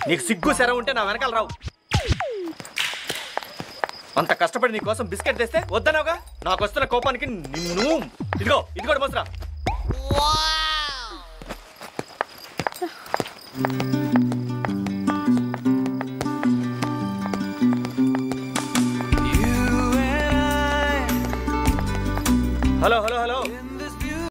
నీకు సిగ్గు సెర ఉంటే నా వెనకాల రావు. అంత కష్టపడి నీ కోసం బిస్కెట్ తెస్తే వద్దనవుగా. నాకు వస్తున్న కోపానికి నిన్ను ఇదిగో ఇది కూడా మోసరా. Hello hello